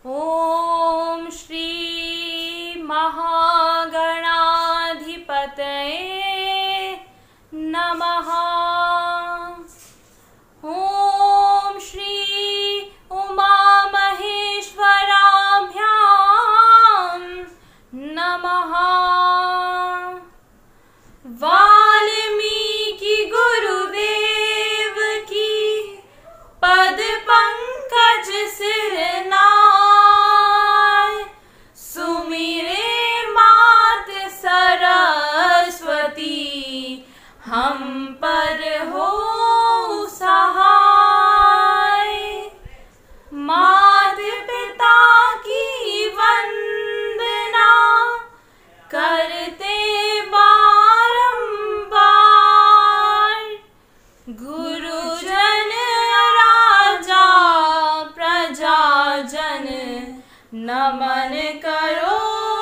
ओम श्री महागणाधिपतये नमः। ओम श्री उमामहेश्वराभ्यां नमः। वाल्मीकि गुरुदेव की पद पंकज सिर नाय, सुमिरे मात सरस्वती हम पर हो सहाय। मात पिता की वंदना करते बारंबार, गुरुजन राजा प्रजाजन नमन करो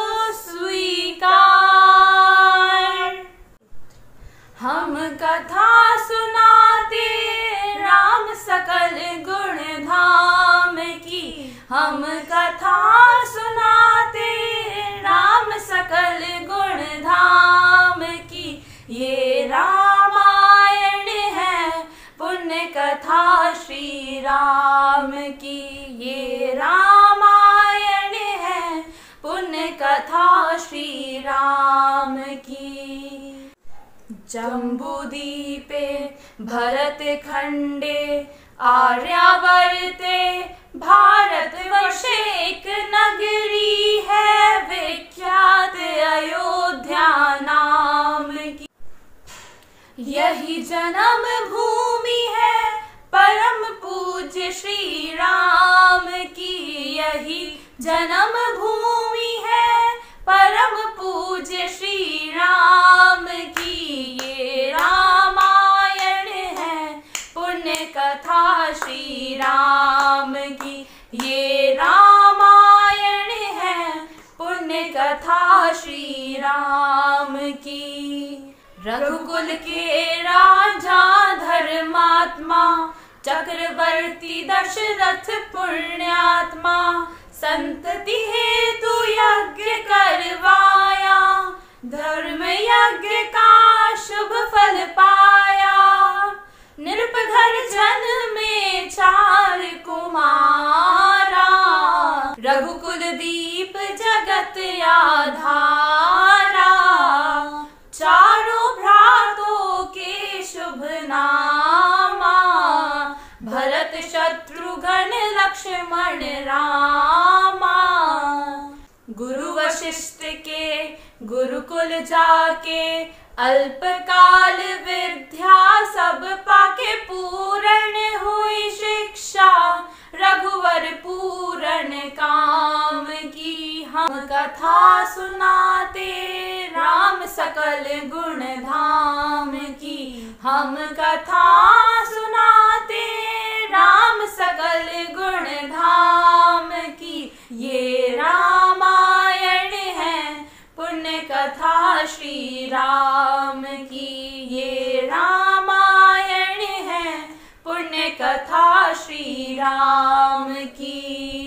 स्वीकार। हम कथा सुनाते राम सकल गुण धाम की, हम कथा सुनाते राम सकल गुण धाम की। ये रामायण है पुण्य कथा श्री राम की, ये रामायण है पुण्य कथा श्री राम की। जम्बूद्वीपे भरत खंडे आर्यावर्ते भारतवर्षे एक नगरी है विख्यात अयोध्या नाम की। यही जन्म भूमि है परम पूज्य श्री राम की, यही जन्म भूमि है परम पूज्य श्री राम की। ये रामायण है पुण्य कथा श्री राम की, ये रामायण है पुण्य कथा श्री राम की। रघुकुल के राजा धर्मात्मा चक्रवर्ती दशरथ पुण्यात्मा, संतति हेतु यज्ञ करवाया, धर्म यज्ञ का शुभ फल पाया। नृपघर जन्मे चार कुमारा, रघुकुल दीप जगत आधारा। चारों भ्रातों के शुभ नामा, भरत शत्रुघ्न लक्ष्मण रामा। गुरु वशिष्ठ के गुरुकुल जाके, अल्पकाल विद्या सब पाके। पूर्ण हुई शिक्षा रघुवर पूर्ण काम की। हम कथा सुनाते राम सकल गुण धाम की, हम कथा सुनाते राम सकल गुण धाम की। ये रामायण है पुण्य कथा श्री राम की, ये रामायण है पुण्य कथा श्री राम की।